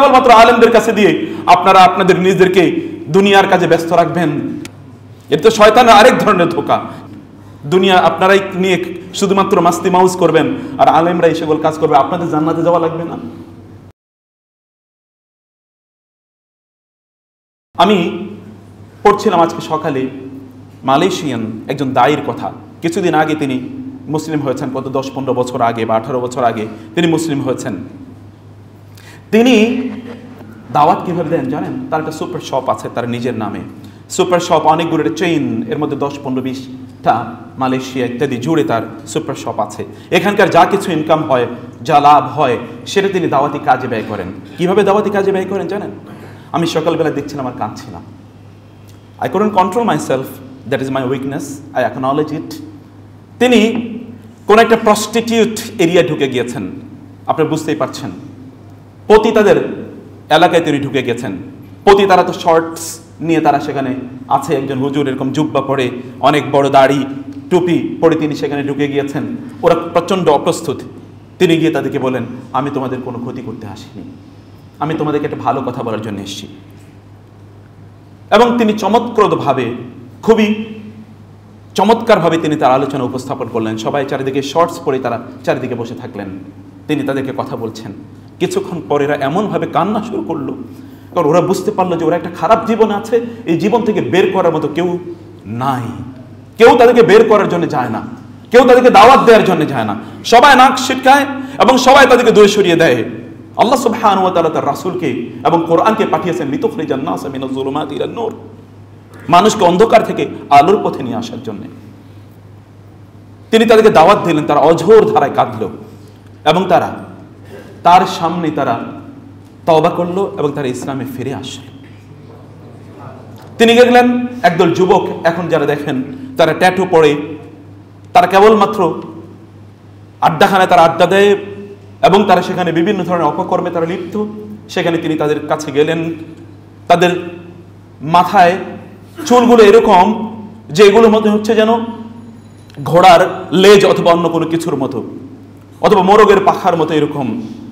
কেবলমাত্র আলেমদের কাছে দিয়ে আপনারা আপনাদের নিজেদেরকে দুনিয়ার কাজে ব্যস্ত রাখবেন, এটা তো শয়তানের আরেক ধরনের ধোঁকা। দুনিয়া আপনারাই নিয়ে শুধুমাত্র মাস্তি মাউজ করবেন আর আলেমরা এই সকল কাজ করবে, আপনাদের জান্নাতে যাওয়া লাগবে না। আমি পড়ছিলাম আজকে সকালে মালয়েশিয়ান একজন দায়ীর কথা। কিছুদিন আগে তিনি মুসলিম হয়েছেন, কত 10-15 বছর আগে বা 18 বছর আগে তিনি মুসলিম হয়েছেন। তিনি দাওয়াত কিভাবে দেন জানেন? তার একটা সুপার শপ আছে তার নিজের নামে। সুপার শপ অনেকগুলো চেইন, এর মধ্যে 10-15-20টা মালয়েশিয়া ইত্যাদি জুড়ে তার সুপার শপ আছে। এখানকার যা কিছু ইনকাম হয়, যা লাভ হয়, সেটা তিনি দাওয়াতি কাজে ব্যয় করেন। কিভাবে দাওয়াতি কাজে ব্যয় করেন জানেন? আমি সকালবেলা দেখছিলাম আর কাঁদছিলাম। I couldn't control myself, that is my weakness, I acknowledge it. তিনি কোন একটা প্রস্টিটিউট এরিয়া ঢুকে গিয়েছেন, আপনি বুঝতেই পারছেন। পতিতাদের এলাকায় তিনি ঢুকে গেছেন। পতিতারা তো শর্টস নিয়ে তারা সেখানে আছে, একজন হুজুর এরকম জুব্বা পরে অনেক বড় দাড়ি টুপি পরে তিনি সেখানে ঢুকে গিয়েছেন। ওরা প্রচণ্ড অপ্রস্তুত। তিনি গিয়ে তাদেরকে বলেন, আমি তোমাদের কোনো ক্ষতি করতে আসিনি, আমি তোমাদেরকে একটা ভালো কথা বলার জন্য এসেছি। এবং তিনি চমৎকারভাবে, খুবই চমৎকারভাবে তিনি তার আলোচনা উপস্থাপন করলেন। সবাই চারিদিকে শর্টস পরে তারা চারিদিকে বসে থাকলেন, তিনি তাদেরকে কথা বলছেন। কিছুক্ষণ পর এরা এমনভাবে কান্না শুরু করলো, কারণ ওরা বুঝতে পারলো যে ওরা একটা খারাপ জীবন আছে, এই জীবন থেকে বের করার মতো কেউ নাই। কেউ তাদেরকে বের করার জন্য যায় না, কেউ তাদেরকে দাওয়াত দেওয়ার জন্য যায় না। সবাই নাক ছিটকায় এবং সবাই তাদেরকে দূরে সরিয়ে দেয়। আল্লাহ সুবহানাহু ওয়া তাআলা তার রাসূলকে এবং কোরআনকে পাঠিয়েছেন লিতুখরিজান নাস মিনাজ যুলুমাতি ইলান নূর, মানুষকে অন্ধকার থেকে আলোর পথে নিয়ে আসার জন্য। তিনি তাদেরকে দাওয়াত দিলেন, তারা অঝোর ধারায় কাঁদলো এবং তারা তার সামনে তারা তওবা করলো এবং তারা ইসলামে ফিরে আসলো। তিনি দেখলেন একদল যুবক, এখন যারা দেখেন তারা ট্যাটু পরে, তারা কেবলমাত্র আড্ডাখানায় তারা আড্ডা দেয় এবং তারা সেখানে বিভিন্ন ধরনের অপকর্মে তারা লিপ্ত। সেখানে তিনি তাদের কাছে গেলেন। তাদের মাথায় চুলগুলো এরকম যে এগুলোর মধ্যে হচ্ছে যেন ঘোড়ার লেজ অথবা অন্য কোনো কিছুর মতো, অথবা মোরগের পাখার মতো এরকম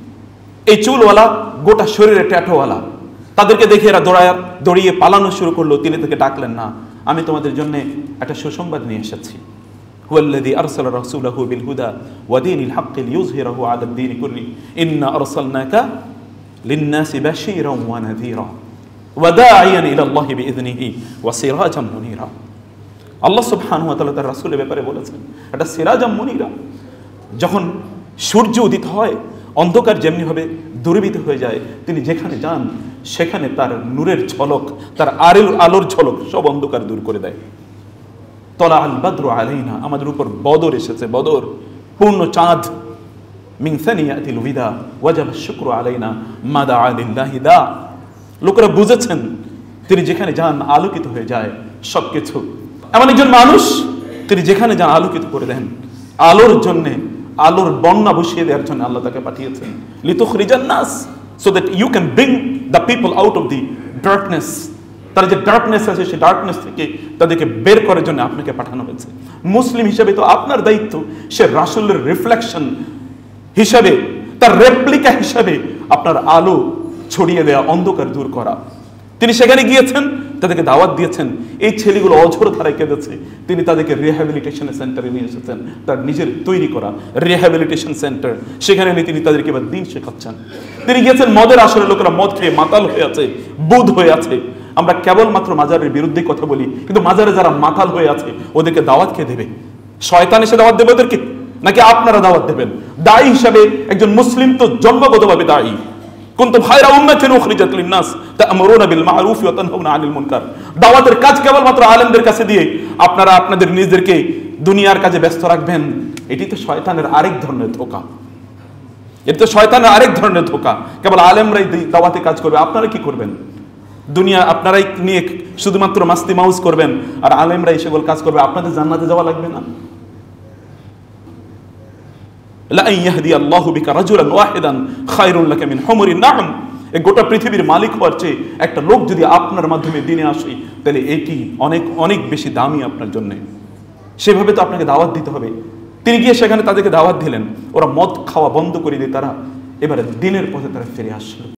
এই চুলওয়ালা, গোটা শরীরে ট্যাটোওয়ালা। তাদেরকে দেখে এরা দৌড়িয়ে পালানো শুরু করলো। তিনি তাকে ডাকলেন, না, আমি তোমাদের জন্য একটা সুসংবাদ নিয়ে এসেছি। হুয়াল্লাযী আরসালা রাসূলাহু বিল হুদা ওয়া দীনিল হাক্কি লিইয়ুযহিরাহু আলা দ্দীনি কুল্লি ইন্না আরসালনাকা লিন-নাসি বাশীরান ওয়া নাযীরা ওয়া দাঈয়ান ইলা আল্লাহি বিইযনিহি ওয়া সিরাজাম মুনীরা। আল্লাহ সুবহানাহু ওয়া তাআলা তার রাসূলের ব্যাপারে বলেছেন, এটা সিরাজাম মুনীরা। যখন সূর্য উদিত হয়, অন্ধকার যেমনিভাবে দূরীভূত হয়ে যায়, তিনি যেখানে যান সেখানে তার নূরের ঝলক, তার আলোর ঝলক সব অন্ধকার দূর করে দেয়। তলা আল বাদরু আলাইনা, আমাদের উপর বদর এসেছে, বদর পূর্ণ চাঁদ। মিন সানিয়াতিল বিদা ওয়াজাবা শুকরু আলাইনা মাদা আলিল্লাহি দা। লোকেরা বুঝেছেন তিনি যেখানে যান আলোকিত হয়ে যায় সবকিছু। এমন একজন মানুষ, তিনি যেখানে যান আলোকিত করে দেন। আলোর জন্যে, আলোর বন্যা বসিয়ে দেওয়ার জন্য আল্লাহ তাকে পাঠিয়েছেন। লিতুখরিজান নাস, so that you can bring the people out of the darkness. তার যে ডার্কনেস আছে সেই ডার্কনেস থেকে তাদেরকে বের করার জন্য আপনাকে পাঠানো হয়েছে। মুসলিম হিসেবে তো আপনার দায়িত্ব সে রাসূলের রিফ্লেকশন হিসাবে, তার রেপ্লিকা হিসাবে আপনার আলো ছড়িয়ে দেওয়া, অন্ধকার দূর করা। তিনি সেখানে গিয়েছেন, তাদেরকে দাওয়াত দিয়েছেন। এই ছেলেগুলো অঝোর ধারায় কেঁদেছে। তিনি তাদেরকে রিহ্যাবিলিটেশন সেন্টারে নিয়ে এসেছেন, তার নিজের তৈরি করা রিহ্যাবিলিটেশন সেন্টার। সেখানে তিনি তাদেরকে এবার দিন শেখাচ্ছেন। তিনি গিয়েছেন মদের আসরে, লোকেরা মদ খেয়ে মাতাল হয়ে আছে, বুধ হয়ে আছে। আমরা কেবলমাত্র মাজারের বিরুদ্ধে কথা বলি, কিন্তু মাজারে যারা মাতাল হয়ে আছে ওদেরকে দাওয়াত কে দেবে? শয়তান এসে দাওয়াত দেবে ওদেরকে, নাকি আপনারা দাওয়াত দেবেন? দায়ী হিসাবে একজন মুসলিম তো জন্মগতভাবে দায়ী। কুনতুম খায়রা উম্মাতিন উখরিজাত লিন-নাস তা'মুরুনা বিল মা'রুফ ওয়া তানহাউনা আনিল মুনকার। দাওয়াতের কাজ কেবলমাত্র আলেমদের কাছে দিয়ে আপনারা আপনাদের নিজেদেরকে দুনিয়ার কাজে ব্যস্ত রাখবেন, এটি তো শয়তানের আরেক ধরনের ধোঁকা। এটি তো শয়তানের আরেক ধরনের ধোঁকা। কেবল আলেমরাই দাওয়াতে কাজ করবে, আপনারা কি করবেন? দুনিয়া আপনারাই নিয়ে শুধুমাত্র মাস্তি মাউজ করবেন আর আলেমরা এই সকল কাজ করবে, আপনাদের জান্নাতে যাওয়া লাগবে না। লা ইয়াহদি আল্লাহু বিকা রাজুলান ওয়াহিদান খায়রুল লাকা মিন হুমুরিন না'ম। এই গোটা পৃথিবীর মালিক হওয়ার চেয়ে একটা লোক যদি আপনার মাধ্যমে দিনে আসে, তাহলে এটি অনেক অনেক বেশি দামি আপনার জন্য। সেভাবে তো আপনাকে দাওয়াত দিতে হবে। তিনি গিয়ে সেখানে তাদেরকে দাওয়াত দিলেন। ওরা মদ খাওয়া বন্ধ করে দিয়ে তারা এবারে দিনের পথে তারা ফিরে আসলো।